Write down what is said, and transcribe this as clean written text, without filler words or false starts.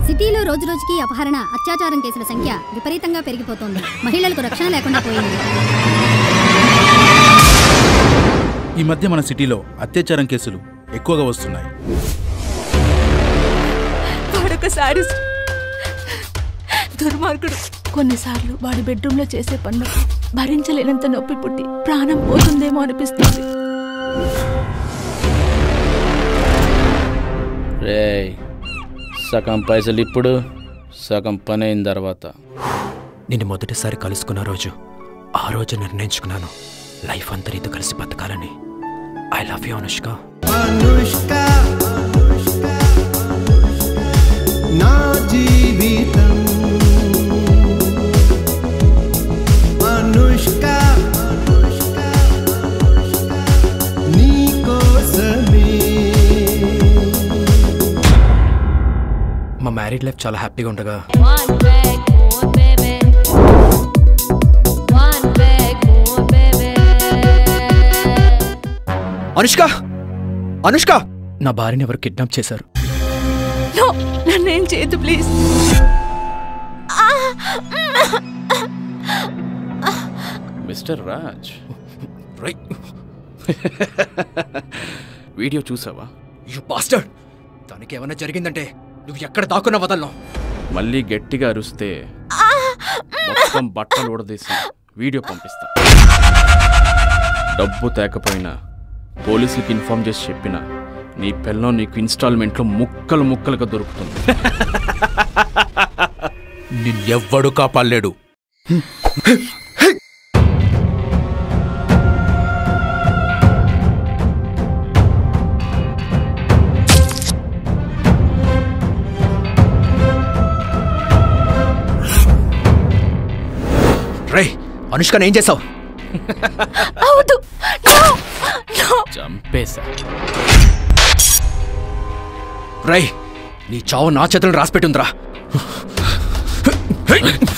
సిటీలో రోజురోజుకి అపహరణ అత్యాచారం కేసుల సంఖ్య విపరీతంగా పెరిగిపోతోంది. మహిళలకు రక్షణ లేకుండా పోయింది. ఈ మధ్య మన సిటీలో అత్యాచారం కేసులు ఎక్కువగా వస్తున్నాయి. వాడొకసారి దుర్మార్గుడు. కొన్నిసార్లు వాడి బెడ్రూమ్ లో చేసే పనులకు భరించలేనంత నొప్పి పుట్టి ప్రాణం పోతుందేమో అనిపిస్తుంది. రేయ్, సగం పైసలు ఇప్పుడు, సగం పని అయిన తర్వాత. నిన్ను మొదటిసారి కలుసుకున్న రోజు, ఆ రోజు నిర్ణయించుకున్నాను లైఫ్ అంతా నీతో కలిసి బతకాలని. I love you Anushka. నా జీవితం అనుష్క నీ కోసమే. మా మ్యారీడ్ లైఫ్ చాలా హ్యాపీగా ఉండగా అనుష్క అనుష్క నా భార్యని ఎవరు కిడ్నాప్ చేశారు. నన్నేం చేయదు ప్లీజ్. మిస్టర్ రాజ్, వీడియో చూసావా? You bastard. దానికి ఏమైనా జరిగిందంటే నువ్వు ఎక్కడ దాక్కున్నా వదలను. మళ్ళీ గట్టిగా అరుస్తే మొత్తం బట్టలు ఉడదీసి వీడియో పంపిస్తా. డబ్బు తేకపోయినా పోలీసులకి ఇన్ఫార్మ్ చేసి చెప్పినా నీ పిల్లం నీకు ఇన్స్టాల్మెంట్లో ముక్కలు ముక్కలుగా దొరుకుతుంది. నిన్నెవ్వడు కాపాడలేడు. రేయ్, అనుష్కని ఏం చేసావు? చంపేశా. రేయ్, నీ చావు నా చేతులను రాసిపెట్టుందిరా.